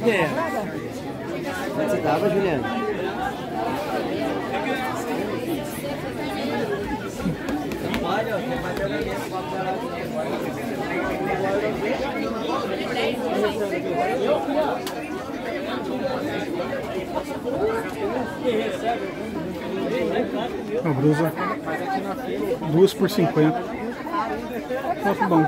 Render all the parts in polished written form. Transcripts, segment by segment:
ideia. Onde você tava, Juliana? Olha, você vai ter a blusa 2 por 50. Muito bom.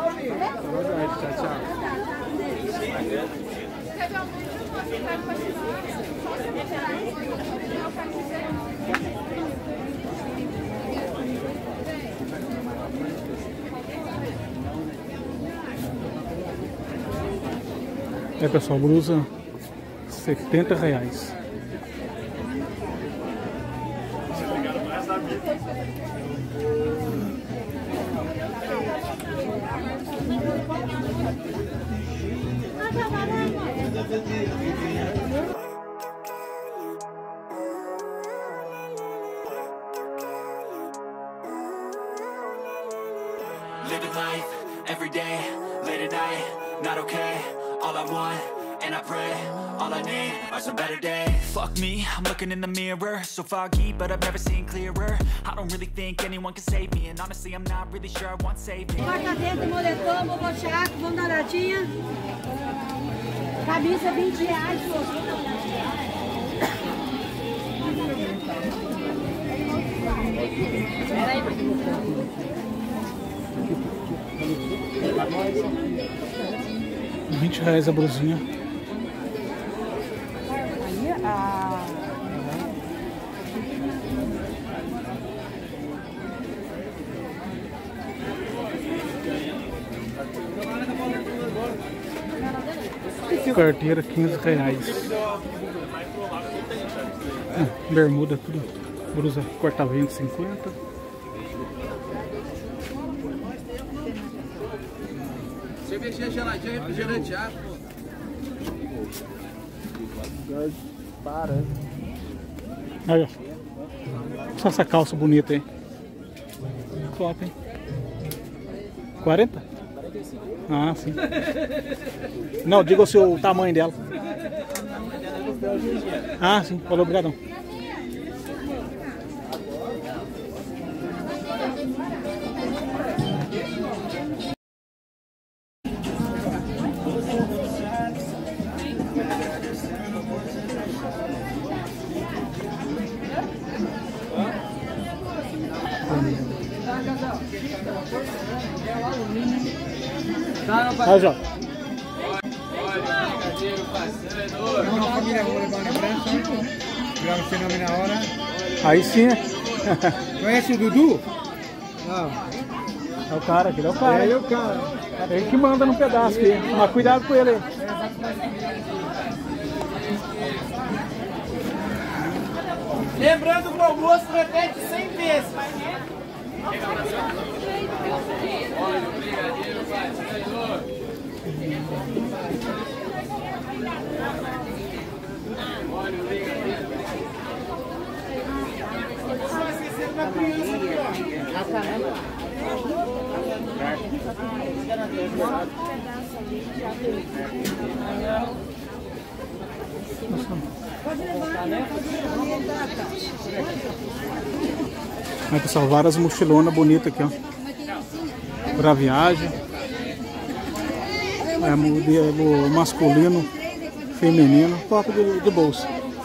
É, pessoal, blusa R$70. Living life, every day, late at night, not okay. All I want, and I pray, all I need are some better days. Fuck me, I'm looking in the mirror, so foggy, but I've never seen clearer. I don't really think anyone can save me, and honestly, I'm not really sure I want saving. Quarta-feira, moletom, vovô Chaco, vamos dar latinha. Camisa R$20. R$20 a blusinha. Carteira R$15. Bermuda tudo. Blusa corta-vento 50. Cervejinha geladinha, refrigerante, água. Para. Aí, ó. Só essa calça bonita aí. Top, hein? 40? Ah, sim. Não, diga o seu tamanho dela. Ah, sim. Falou, obrigadão. Aí, Jó. Uma família boa, levar lembrança. Grava o fenômeno na hora. Aí sim, né? Conhece o Dudu? Não. É o cara, aquele é o cara. Ele é o cara. Ele que manda no pedaço aqui. Mas cuidado com ele aí. Lembrando que o almoço repete 100 vezes. Aí, pessoal, várias mochilonas bonitas aqui, ó. Pra viagem. É modelo masculino, feminino, top de bolsa.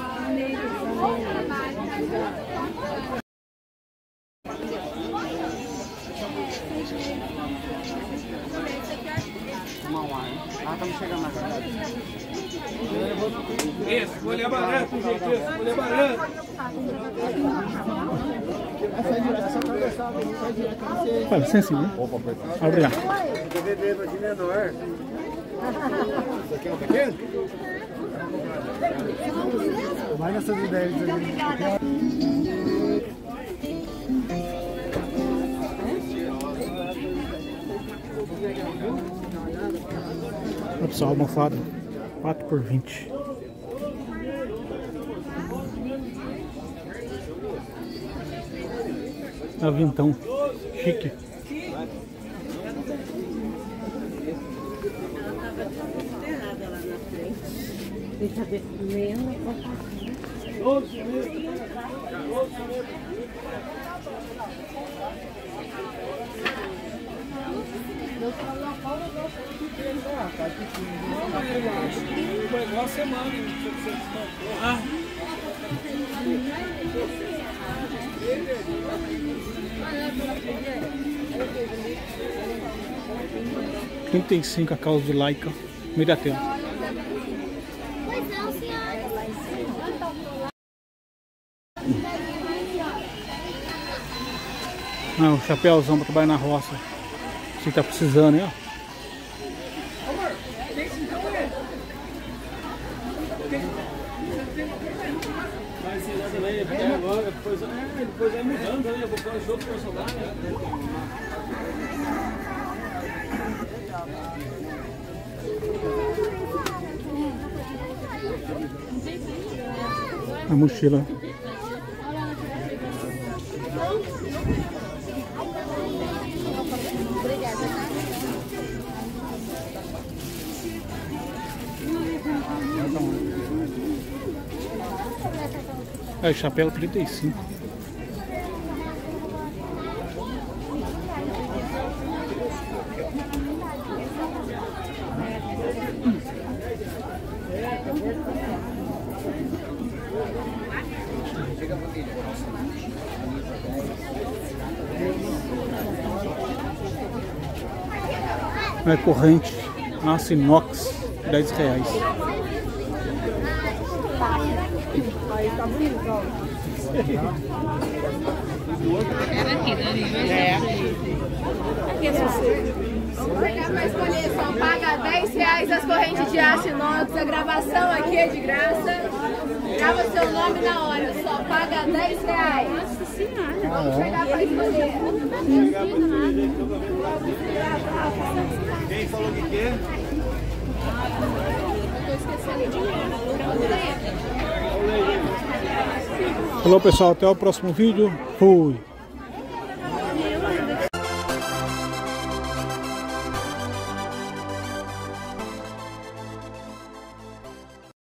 Estamos chegando agora. Isso, folha barata, gente, isso, folha barata. Vai, licença, né? Obrigado. Quer beber de menor. Isso aqui é um pequeno? Vai nessas ideias aí. Olha, pessoal, almofada 4 por 20. A vintão chique. Igual semana. R$35 a causa de Laika. Mira até. Pois não, senhora. Ah, o chapéuzão pra trabalhar na roça. Você tá precisando, hein? Ó. Mas sei lá também, até agora, depois vai mudando, né? Eu vou pôr os outros personagens. A mochila. É, chapéu 35. É corrente, aço inox, R$10. Aí tá bonito, ó. Aqui é você. Para escolher, só paga R$10 as correntes de aço inox. A gravação aqui é de graça. Grava seu nome na hora, só paga R$10. Nossa senhora. Vamos chegar para escolher. Quem falou que quer? Falou, pessoal, até o próximo vídeo. Fui!